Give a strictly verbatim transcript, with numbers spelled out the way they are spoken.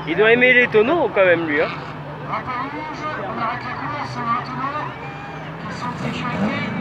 Il doit aimer les tonneaux quand même lui. Hein. Drapeau rouge, on arrête la course maintenant. Ils sont sécurité.